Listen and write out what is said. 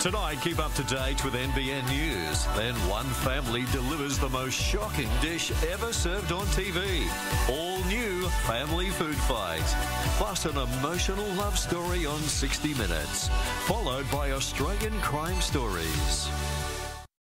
Tonight, keep up to date with NBN News. Then one family delivers the most shocking dish ever served on TV. All new family food fight. Plus an emotional love story on 60 Minutes. Followed by Australian crime stories.